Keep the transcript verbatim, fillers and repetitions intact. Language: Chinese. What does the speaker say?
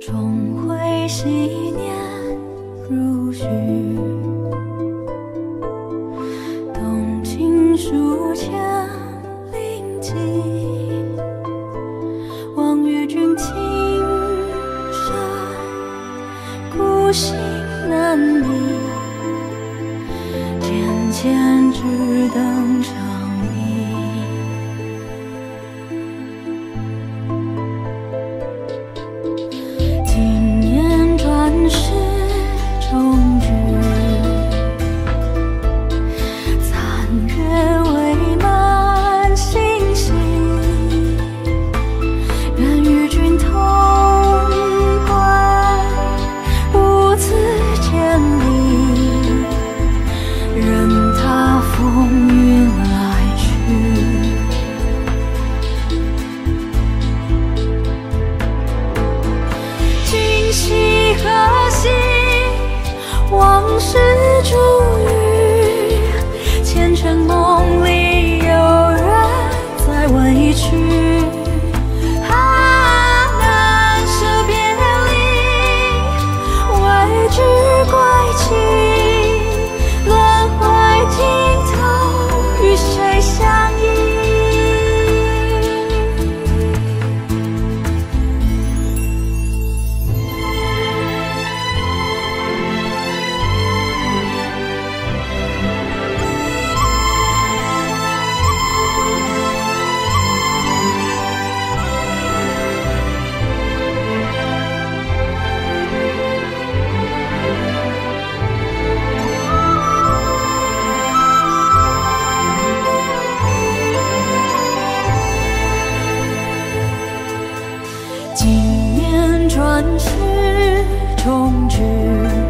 重回昔年如许，动情书千灵迹，望与君情深，孤行难觅，渐渐只等成你。今年转世中举，残月未满星稀，愿与君同归，无此千里，任他风云来去。今夕何夕，往事逐语，前尘梦里有人在问一曲。啊，难舍别离，为知归期，轮回尽头，与谁相依？今年转世中举。